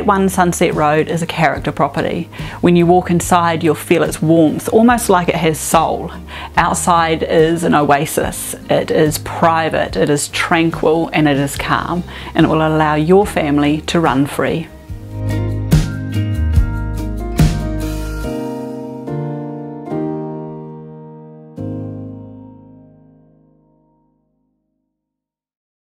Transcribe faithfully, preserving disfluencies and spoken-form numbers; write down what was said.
eight one Sunset Road is a character property. When you walk inside, you'll feel its warmth, almost like it has soul. Outside is an oasis. It is private, it is tranquil, and it is calm, and it will allow your family to run free.